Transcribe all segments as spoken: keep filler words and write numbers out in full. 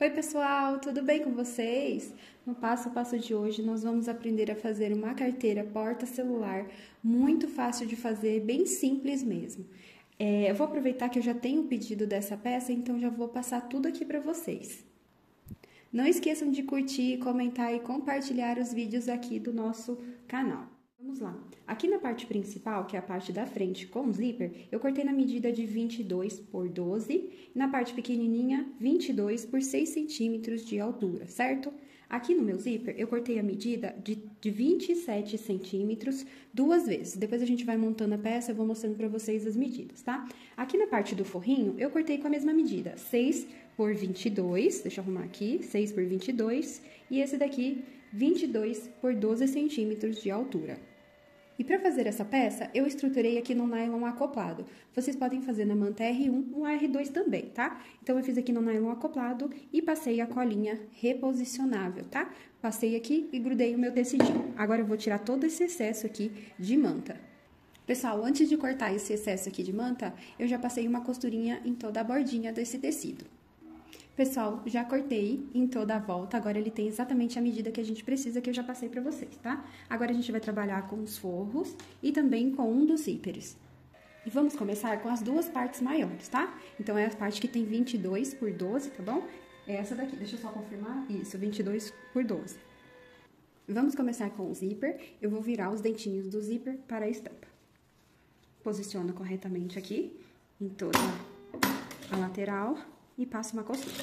Oi pessoal, tudo bem com vocês? No passo a passo de hoje nós vamos aprender a fazer uma carteira porta-celular muito fácil de fazer, bem simples mesmo. É, eu vou aproveitar que eu já tenho o pedido dessa peça, então já vou passar tudo aqui para vocês. Não esqueçam de curtir, comentar e compartilhar os vídeos aqui do nosso canal. Vamos lá. Aqui na parte principal, que é a parte da frente com zíper, eu cortei na medida de vinte e dois por doze, e na parte pequenininha, vinte e dois por seis centímetros de altura, certo? Aqui no meu zíper, eu cortei a medida de, de vinte e sete centímetros duas vezes. Depois a gente vai montando a peça, eu vou mostrando pra vocês as medidas, tá? Aqui na parte do forrinho, eu cortei com a mesma medida, seis por vinte e dois, deixa eu arrumar aqui, seis por vinte e dois, e esse daqui, vinte e dois por doze centímetros de altura. E para fazer essa peça, eu estruturei aqui no nylon acoplado. Vocês podem fazer na manta R um ou R dois também, tá? Então, eu fiz aqui no nylon acoplado e passei a colinha reposicionável, tá? Passei aqui e grudei o meu tecidinho. Agora, eu vou tirar todo esse excesso aqui de manta. Pessoal, antes de cortar esse excesso aqui de manta, eu já passei uma costurinha em toda a bordinha desse tecido. Pessoal, já cortei em toda a volta, agora ele tem exatamente a medida que a gente precisa, que eu já passei pra vocês, tá? Agora a gente vai trabalhar com os forros e também com um dos zíperes. E vamos começar com as duas partes maiores, tá? Então, é a parte que tem vinte e dois por doze, tá bom? É essa daqui, deixa eu só confirmar. Isso, vinte e dois por doze. Vamos começar com o zíper. Eu vou virar os dentinhos do zíper para a estampa. Posiciona corretamente aqui, em toda a lateral. E passo uma costura.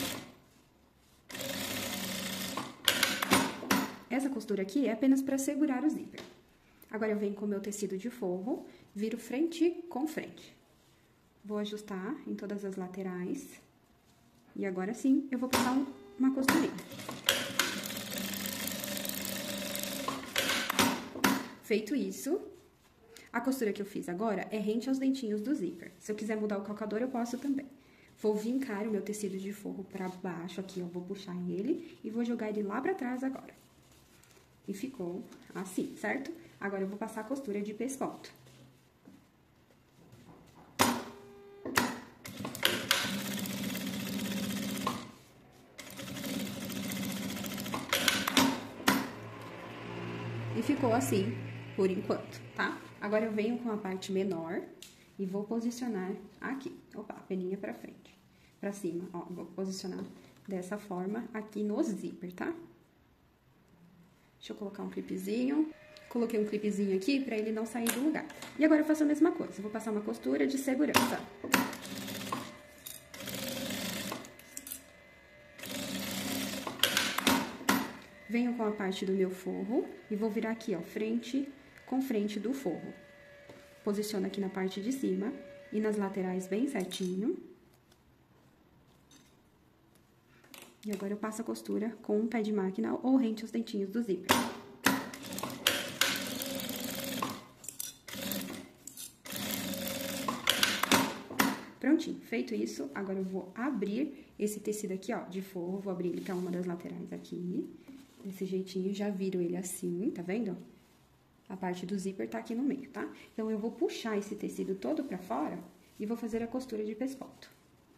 Essa costura aqui é apenas para segurar o zíper. Agora, eu venho com o meu tecido de forro, viro frente com frente. Vou ajustar em todas as laterais. E agora sim, eu vou passar um, uma costurinha. Feito isso, a costura que eu fiz agora é rente aos dentinhos do zíper. Se eu quiser mudar o calcador, eu posso também. Vou vincar o meu tecido de forro pra baixo aqui, ó, vou puxar ele e vou jogar ele lá pra trás agora. E ficou assim, certo? Agora, eu vou passar a costura de pesponto. E ficou assim, por enquanto, tá? Agora, eu venho com a parte menor e vou posicionar aqui. Opa, a peninha pra frente, pra cima, ó. Vou posicionar dessa forma aqui no zíper, tá? Deixa eu colocar um clipezinho. Coloquei um clipezinho aqui pra ele não sair do lugar. E agora eu faço a mesma coisa. Vou passar uma costura de segurança. Venho com a parte do meu forro e vou virar aqui, ó, frente com frente do forro. Posiciono aqui na parte de cima e nas laterais bem certinho. E agora, eu passo a costura com um pé de máquina ou rente aos dentinhos do zíper. Prontinho, feito isso, agora eu vou abrir esse tecido aqui, ó, de forro. Vou abrir ele pra uma das laterais aqui. Desse jeitinho, já viro ele assim, tá vendo? A parte do zíper tá aqui no meio, tá? Então, eu vou puxar esse tecido todo pra fora e vou fazer a costura de pesponto.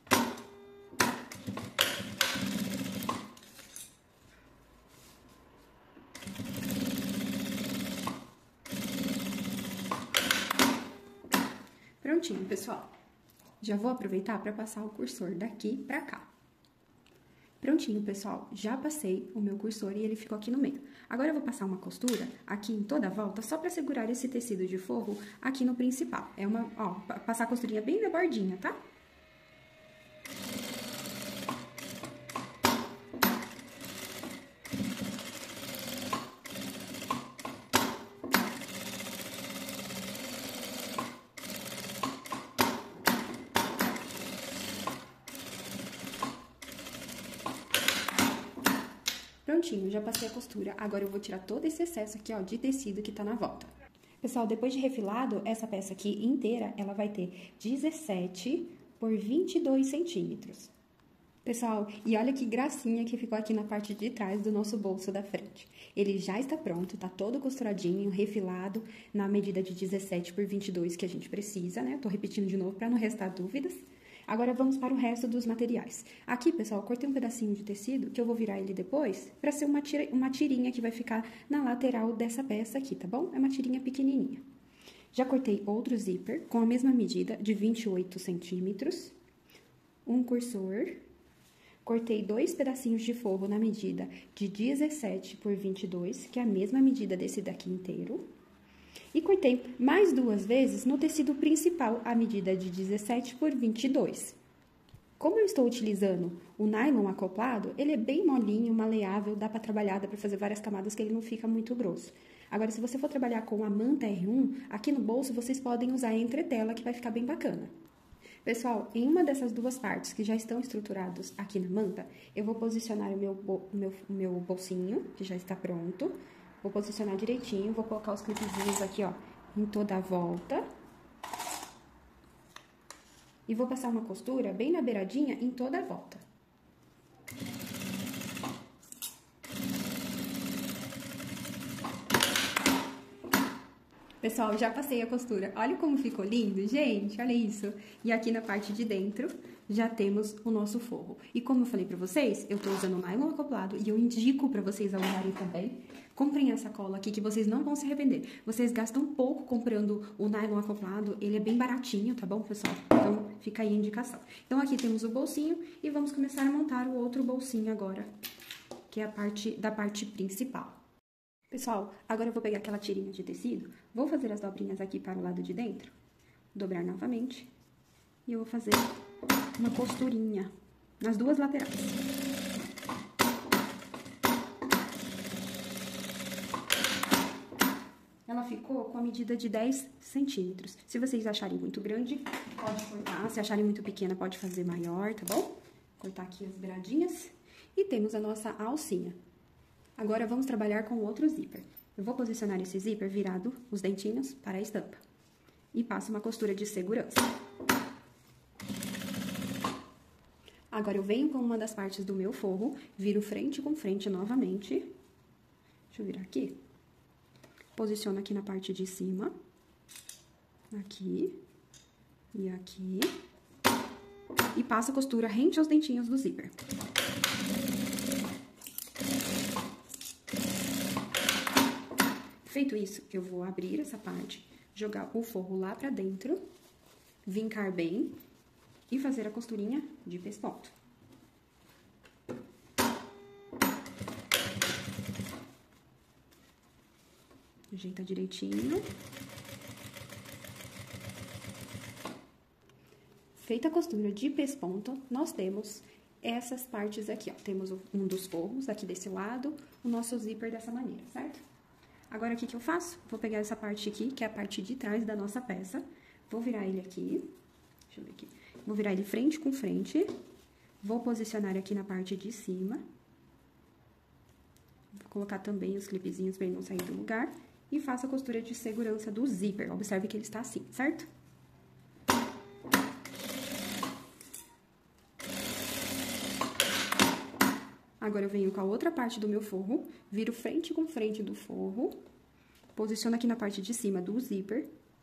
Prontinho, pessoal. Já vou aproveitar pra passar o cursor daqui pra cá. Prontinho, pessoal, já passei o meu cursor e ele ficou aqui no meio. Agora, eu vou passar uma costura aqui em toda a volta, só pra segurar esse tecido de forro aqui no principal. É uma, ó, passar a costurinha bem na bordinha, tá? Prontinho, já passei a costura. Agora, eu vou tirar todo esse excesso aqui, ó, de tecido que tá na volta. Pessoal, depois de refilado, essa peça aqui inteira, ela vai ter dezessete por vinte e dois centímetros. Pessoal, e olha que gracinha que ficou aqui na parte de trás do nosso bolso da frente. Ele já está pronto, tá todo costuradinho, refilado, na medida de dezessete por vinte e dois que a gente precisa, né? Eu tô repetindo de novo para não restar dúvidas. Agora, vamos para o resto dos materiais. Aqui, pessoal, eu cortei um pedacinho de tecido, que eu vou virar ele depois, para ser uma, tira, uma tirinha que vai ficar na lateral dessa peça aqui, tá bom? É uma tirinha pequenininha. Já cortei outro zíper, com a mesma medida, de vinte e oito centímetros. Um cursor. Cortei dois pedacinhos de forro na medida de dezessete por vinte e dois, que é a mesma medida desse daqui inteiro. E cortei mais duas vezes no tecido principal, a medida de dezessete por vinte e dois. Como eu estou utilizando o nylon acoplado, ele é bem molinho, maleável, dá para trabalhar, dá para fazer várias camadas que ele não fica muito grosso. Agora, se você for trabalhar com a manta R um, aqui no bolso vocês podem usar a entretela, que vai ficar bem bacana. Pessoal, em uma dessas duas partes que já estão estruturados aqui na manta, eu vou posicionar o meu, o meu, o meu bolsinho, que já está pronto. Vou posicionar direitinho, vou colocar os clipezinhos aqui, ó, em toda a volta. E vou passar uma costura bem na beiradinha em toda a volta. Pessoal, já passei a costura. Olha como ficou lindo, gente, olha isso. E aqui na parte de dentro, já temos o nosso forro. E como eu falei pra vocês, eu tô usando nylon acoplado e eu indico pra vocês a usarem também. Comprem essa cola aqui que vocês não vão se arrepender. Vocês gastam pouco comprando o nylon acoplado, ele é bem baratinho, tá bom, pessoal? Então, fica aí a indicação. Então, aqui temos o bolsinho e vamos começar a montar o outro bolsinho agora, que é a parte da parte principal. Pessoal, agora eu vou pegar aquela tirinha de tecido, vou fazer as dobrinhas aqui para o lado de dentro, dobrar novamente, e eu vou fazer uma costurinha nas duas laterais. Ela ficou com a medida de dez centímetros. Se vocês acharem muito grande, pode cortar. Se acharem muito pequena, pode fazer maior, tá bom? Cortar aqui as beiradinhas. E temos a nossa alcinha. Agora, vamos trabalhar com outro zíper. Eu vou posicionar esse zíper virado os dentinhos para a estampa. E passo uma costura de segurança. Agora, eu venho com uma das partes do meu forro, viro frente com frente novamente. Deixa eu virar aqui. Posiciono aqui na parte de cima. Aqui. E aqui. E passo a costura rente aos dentinhos do zíper. Feito isso, eu vou abrir essa parte, jogar o forro lá pra dentro, vincar bem e fazer a costurinha de pesponto. Ajeita direitinho. Feita a costura de pesponto, nós temos essas partes aqui, ó. Temos um dos forros aqui desse lado, o nosso zíper dessa maneira, certo? Agora, o que que eu faço? Vou pegar essa parte aqui, que é a parte de trás da nossa peça. Vou virar ele aqui. Deixa eu ver aqui. Vou virar ele frente com frente. Vou posicionar aqui na parte de cima. Vou colocar também os clipezinhos para ele não sair do lugar. E faço a costura de segurança do zíper. Observe que ele está assim, certo? Agora, eu venho com a outra parte do meu forro, viro frente com frente do forro, posiciono aqui na parte de cima do zíper.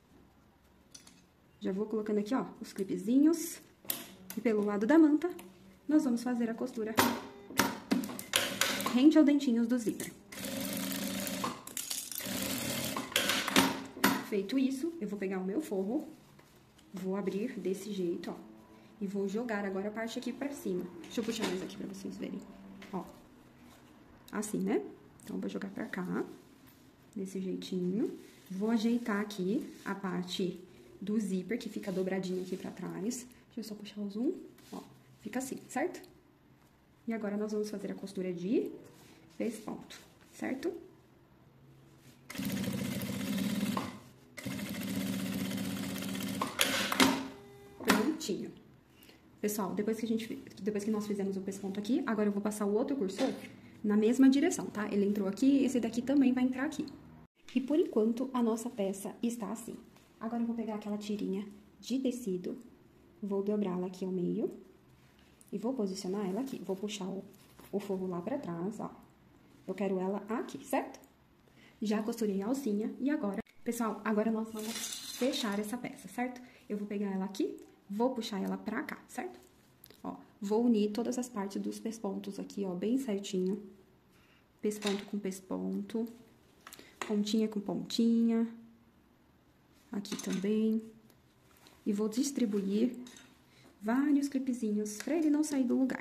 Já vou colocando aqui, ó, os clipezinhos. E pelo lado da manta, nós vamos fazer a costura rente aos dentinhos do zíper. Feito isso, eu vou pegar o meu forro, vou abrir desse jeito, ó, e vou jogar agora a parte aqui pra cima. Deixa eu puxar mais aqui pra vocês verem. Ó, assim, né? Então, vou jogar pra cá, desse jeitinho. Vou ajeitar aqui a parte do zíper, que fica dobradinho aqui pra trás. Deixa eu só puxar o zoom, ó, fica assim, certo? E agora, nós vamos fazer a costura de pesponto, certo? Prontinho. Pessoal, depois que, a gente, depois que nós fizemos o pesponto aqui, agora eu vou passar o outro cursor na mesma direção, tá? Ele entrou aqui, esse daqui também vai entrar aqui. E por enquanto, a nossa peça está assim. Agora eu vou pegar aquela tirinha de tecido, vou dobrá-la aqui ao meio e vou posicionar ela aqui. Vou puxar o, o forro lá pra trás, ó. Eu quero ela aqui, certo? Já costurei a alcinha e agora... Pessoal, agora nós vamos fechar essa peça, certo? Eu vou pegar ela aqui, vou puxar ela pra cá, certo? Ó, vou unir todas as partes dos pespontos aqui, ó, bem certinho. Pesponto com pesponto, pontinha com pontinha, aqui também. E vou distribuir vários clipezinhos pra ele não sair do lugar.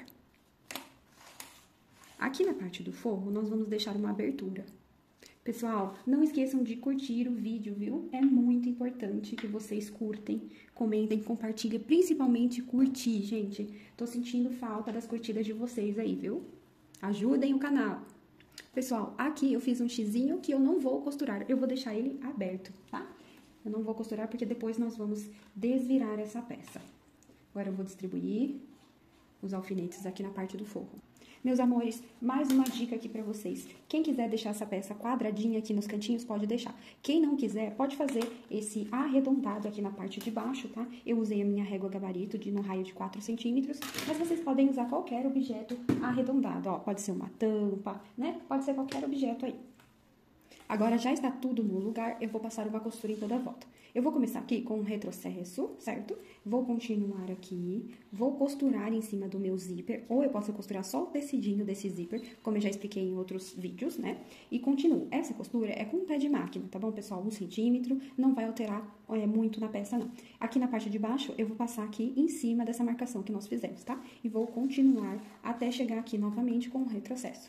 Aqui na parte do forro, nós vamos deixar uma abertura. Pessoal, não esqueçam de curtir o vídeo, viu? É muito importante que vocês curtem, comentem, compartilhem, principalmente curtir, gente. Tô sentindo falta das curtidas de vocês aí, viu? Ajudem o canal. Pessoal, aqui eu fiz um xizinho que eu não vou costurar, eu vou deixar ele aberto, tá? Eu não vou costurar porque depois nós vamos desvirar essa peça. Agora eu vou distribuir os alfinetes aqui na parte do forro. Meus amores, mais uma dica aqui pra vocês. Quem quiser deixar essa peça quadradinha aqui nos cantinhos, pode deixar. Quem não quiser, pode fazer esse arredondado aqui na parte de baixo, tá? Eu usei a minha régua gabarito de no raio de quatro centímetros, mas vocês podem usar qualquer objeto arredondado, ó. Pode ser uma tampa, né? Pode ser qualquer objeto aí. Agora, já está tudo no lugar, eu vou passar uma costura em toda a volta. Eu vou começar aqui com um retrocesso, certo? Vou continuar aqui, vou costurar em cima do meu zíper, ou eu posso costurar só o tecidinho desse zíper, como eu já expliquei em outros vídeos, né? E continuo. Essa costura é com pé de máquina, tá bom, pessoal? Um centímetro, não vai alterar é, muito na peça, não. Aqui na parte de baixo, eu vou passar aqui em cima dessa marcação que nós fizemos, tá? E vou continuar até chegar aqui novamente com o retrocesso.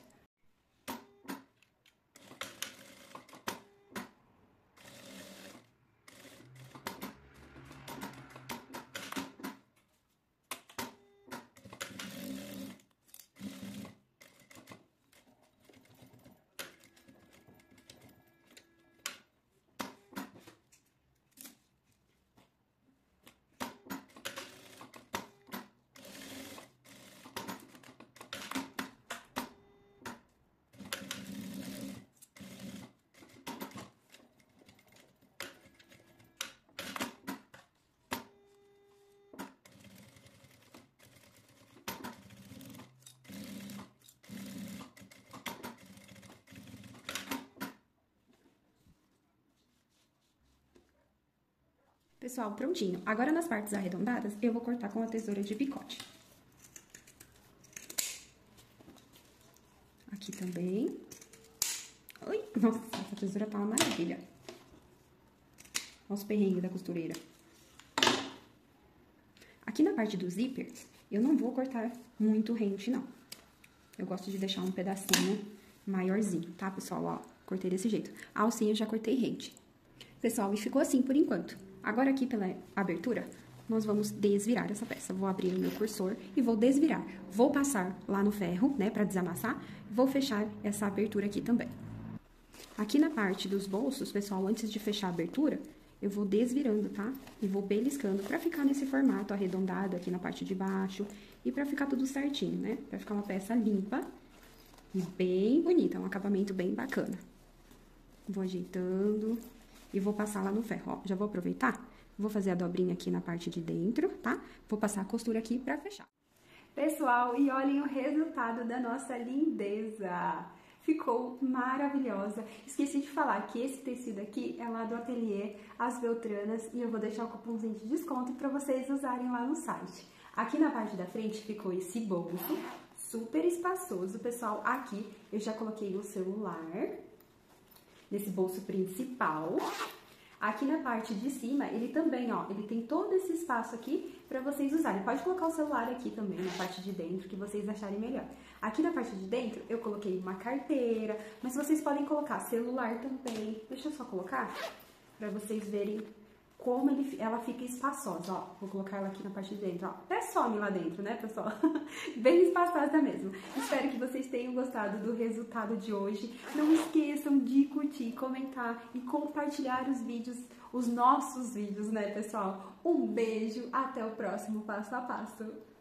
Pessoal, prontinho. Agora, nas partes arredondadas, eu vou cortar com a tesoura de picote. Aqui também. Ui, nossa, essa tesoura tá uma maravilha. Olha os perrengues da costureira. Aqui na parte do zíper, eu não vou cortar muito rente, não. Eu gosto de deixar um pedacinho maiorzinho, tá, pessoal? Ó, cortei desse jeito. A alcinha eu já cortei rente. Pessoal, e ficou assim por enquanto. Agora, aqui pela abertura, nós vamos desvirar essa peça. Vou abrir o meu cursor e vou desvirar. Vou passar lá no ferro, né, pra desamassar. Vou fechar essa abertura aqui também. Aqui na parte dos bolsos, pessoal, antes de fechar a abertura, eu vou desvirando, tá? E vou beliscando pra ficar nesse formato arredondado aqui na parte de baixo. E pra ficar tudo certinho, né? Pra ficar uma peça limpa e bem bonita, um acabamento bem bacana. Vou ajeitando... E vou passar lá no ferro, ó. Já vou aproveitar, vou fazer a dobrinha aqui na parte de dentro, tá? Vou passar a costura aqui pra fechar. Pessoal, e olhem o resultado da nossa lindeza! Ficou maravilhosa. Esqueci de falar que esse tecido aqui é lá do ateliê As Beltranas e eu vou deixar o cupomzinho de desconto pra vocês usarem lá no site. Aqui na parte da frente ficou esse bolso, super espaçoso, pessoal. Aqui eu já coloquei o celular... nesse bolso principal. Aqui na parte de cima, ele também, ó, ele tem todo esse espaço aqui pra vocês usarem. Pode colocar o celular aqui também, na parte de dentro, que vocês acharem melhor. Aqui na parte de dentro, eu coloquei uma carteira, mas vocês podem colocar celular também. Deixa eu só colocar, pra vocês verem como ele, ela fica espaçosa, ó. Vou colocar ela aqui na parte de dentro, ó. Até some lá dentro, né, pessoal? Bem espaçosa mesmo. Espero que vocês tenham gostado do resultado de hoje. Não esqueçam de curtir, comentar e compartilhar os vídeos, os nossos vídeos, né, pessoal? Um beijo, até o próximo Passo a Passo.